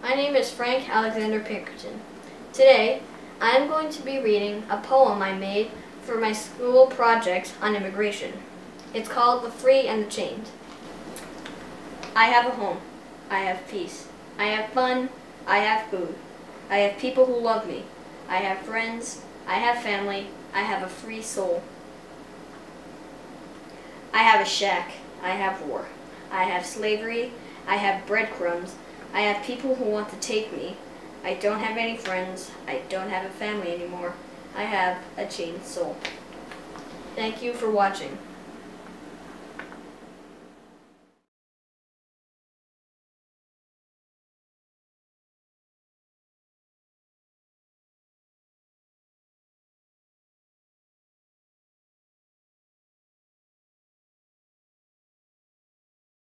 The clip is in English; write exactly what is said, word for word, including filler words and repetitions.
My name is Frank Alexander Pinkerton. Today, I am going to be reading a poem I made for my school project on immigration. It's called The Free and the Chained. I have a home. I have peace. I have fun. I have food. I have people who love me. I have friends. I have family. I have a free soul. I have a shack. I have war. I have slavery. I have breadcrumbs. I have people who want to take me. I don't have any friends. I don't have a family anymore. I have a chained soul. Thank you for watching.